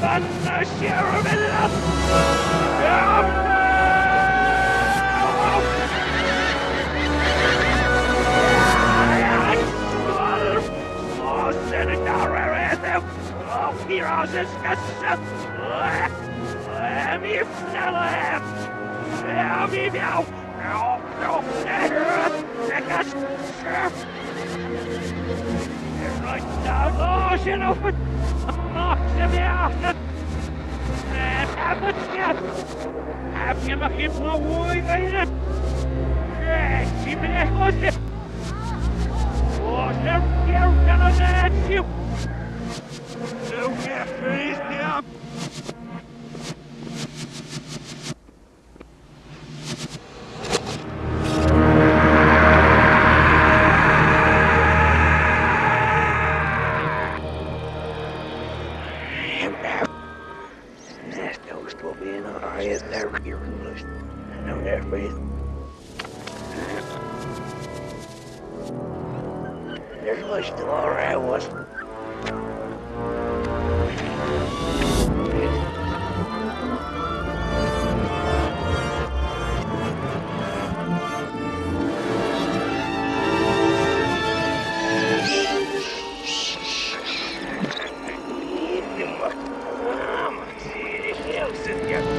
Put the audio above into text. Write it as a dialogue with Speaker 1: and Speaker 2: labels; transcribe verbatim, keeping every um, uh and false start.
Speaker 1: Anna Sierra Ja! Heroes kassa! Mi fnelle! Ja, mi miau! Ja, ja, sekäs! Roittaa loosin opet! Maksemia! Häpätkiä! Häpkämäkin mua uikainen! Reekki mehosi! Vuosen kertana näetsiu! Don't get freezed up! Näistä uustuvien ajat tärkeyrlöistä. No nerveet. There's much to all right was. Yeah.